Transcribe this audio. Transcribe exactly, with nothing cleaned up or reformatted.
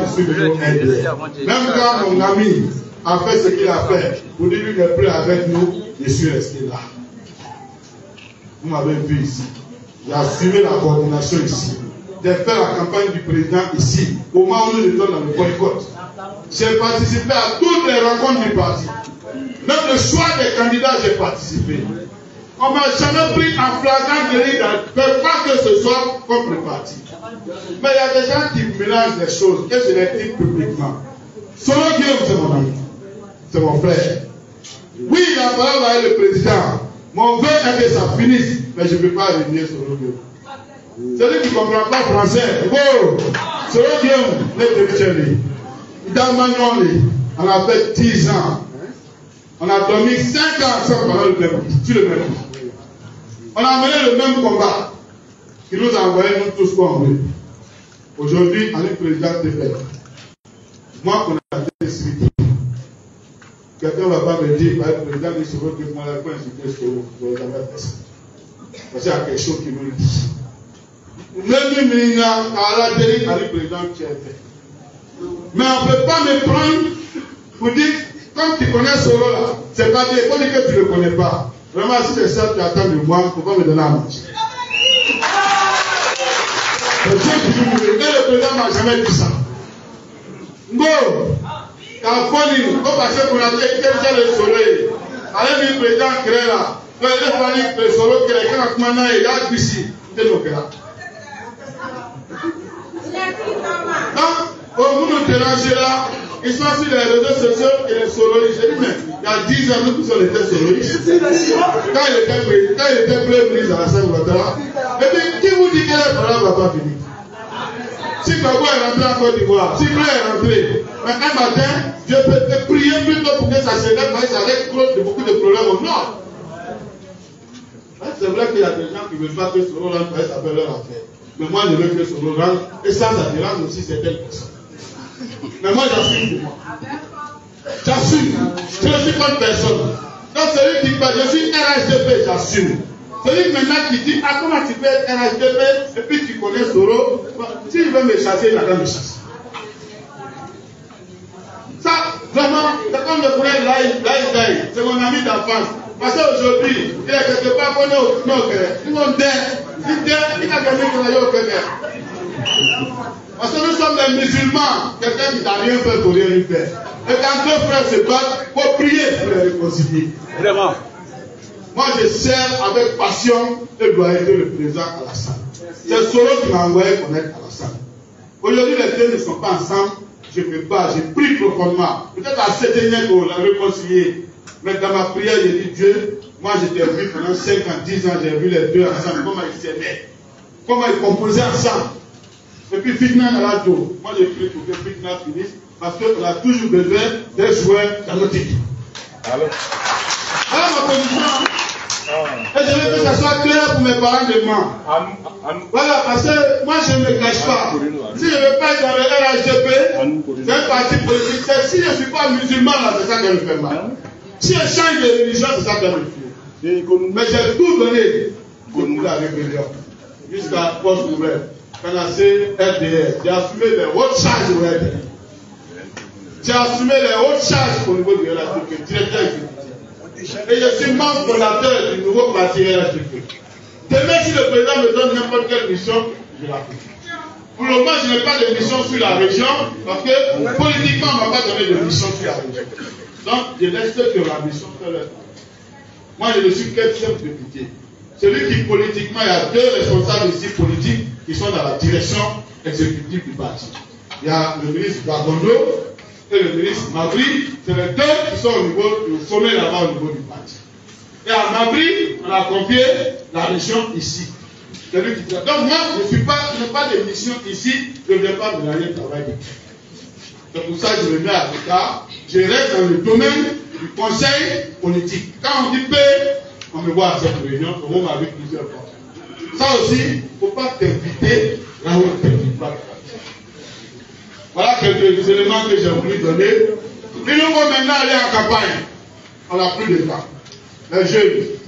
suis toujours un D R. Même quand mon ami a fait ce qu'il a fait, pour dire qu'il n'est plus avec nous, je suis resté là. Vous m'avez vu ici. J'ai assumé la coordination ici. J'ai fait la campagne du président ici, au moment où nous étions dans le boycott. J'ai participé à toutes les rencontres du parti. Même le choix des candidats, j'ai participé. On ne m'a jamais pris en flagrant délit, de pas que ce soit contre le parti. Mais il y a des gens qui mélangent les choses et je les dis publiquement. Solo Guillaume, c'est mon ami. C'est mon frère. Oui, il a parlé avec le président. Mon vœu est que ça finisse, mais je ne peux pas revenir sur le Guillaume. Celui qui ne comprend pas français, oh, Solo Guillaume, les déchets. Dans Magnon, on a fait dix ans. On a dormi cinq ans sans parler le même, sur le même. On a mené le même combat qui nous a envoyé nous tous comme lui. Aujourd'hui, on est président de T F. Moi, on a été suivi. Quelqu'un ne va pas me dire, par le président de Soro, que moi, la fin, j'étais Soro. Je n'ai jamais fait ça. Parce qu'il y a quelque chose qui nous le dit. Même Mina, à la télé, à le président qui a fait. Mais on ne peut pas me prendre pour dire, comme tu connais Soro là, c'est pas dire, il faut dire que tu ne le connais pas. Vraiment, si c'est ça que tu attends de moi, il ne faut pas me donner à manger. Et le président ne m'a jamais dit ça. Bon, quand folie, on passait pour la tête, quel est le soleil? Allez, le président crée là. Il fallait que le soleil crée, quand maintenant il y a ici, c'est le cas. Donc, au monde de déranger là, ils sont sur les réseaux sociaux et les soloristes. J'ai dit, mais il y a dix ans, nous tous on était soloristes. Quand il était, quand il était premier ministre à la Sainte-Ouattara, et puis qui vous dit que le problème ne va pas finir? Si Gbagbo est rentré en Côte d'Ivoire, si Bleu est rentré, mais un matin, je peux prier plutôt pour que ça se lève, parce que ça reste cause de beaucoup de problèmes au nord. C'est vrai qu'il y a des gens qui ne veulent pas que Soro rentre, ça fait leur affaire. Mais moi, je veux que Soro rentre, et ça, ça dérange aussi certaines personnes. Mais moi, j'assume pour moi. J'assume. Je ne suis pas une personne. Donc, celui qui parle, je suis R H D P, j'assume. Celui maintenant qui dit, ah, comment tu peux être R H D P, et puis tu connais Soro, s'il veut me chasser, il va me chasser. Ça, vraiment, c'est comme le frère Laïs, c'est mon ami d'enfance. Parce qu'aujourd'hui, il y a quelque part qu'on est au Nord, ils vont dire, il a gagné qu'on aille au Québec. Parce que nous sommes des musulmans, quelqu'un qui n'a rien fait pour rien lui faire. Et quand deux frères se battent, il faut prier pour les réconcilier. Vraiment. Moi, je sers avec passion et loyauté le président Alassane. C'est Soro qui m'a envoyé connaître Alassane. Aujourd'hui, les deux ne sont pas ensemble. Je me bats, j'ai pris profondément. Peut-être à cette année pour la réconcilier. Mais dans ma prière, j'ai dit Dieu, moi j'étais vu pendant cinq ans, dix ans, j'ai vu les deux ensemble, comment ils s'aimaient, comment ils composaient ensemble. Et puis Fitna dans la dos. Moi j'ai pris pour que Fitna finisse, parce qu'on a toujours besoin des joueurs dans notre équipe. Alors, voilà ma position. Et je veux que ça soit clair pour mes parents de moi. Voilà, parce que moi je ne me cache pas. Si je ne veux pas être dans le R H D P, c'est un parti politique. Si je ne suis pas musulman, là, c'est ça qui me fait mal. Si je change de religion, c'est ça qui me fait. Mais j'ai tout donné pour la rébellion. Jusqu'à poste ouvert. Quand on a fait R D R, j'ai assumé les hautes charges au R D R. J'ai assumé les hautes charges au niveau du R H D P, directeur exécutif. Et je suis membre fondateur du nouveau parti R H D P. Demain, si le président me donne n'importe quelle mission, je la fais. Pour le moment, je n'ai pas de mission sur la région, parce que politiquement, on ne m'a pas donné de mission sur la région. Donc, je laisse ceux qui ont la mission faire leur part. Moi, je ne suis qu'un chef député. Celui qui, politiquement, il y a deux responsables ici politiques qui sont dans la direction exécutive du parti. Il y a le ministre Bagondo et le ministre Mabri. C'est les deux qui sont au niveau du sommet là-bas au niveau du parti. Et à Mabri, on a confié la région ici. C'est lui qui dit. Donc, moi, je ne suis pas, je n'ai pas de mission ici, je ne vais pas me aller travailler. C'est pour ça que je me mets à l'écart. Je reste dans le domaine du conseil politique. Quand on dit paix, on me voit à cette réunion, on m'a vu plusieurs fois. Ça aussi, il ne faut pas t'inviter là où on ne t'invite pas. Voilà quelques éléments que j'ai voulu donner. Il nous faut maintenant aller en campagne. On n'a plus de temps. Les jeunes,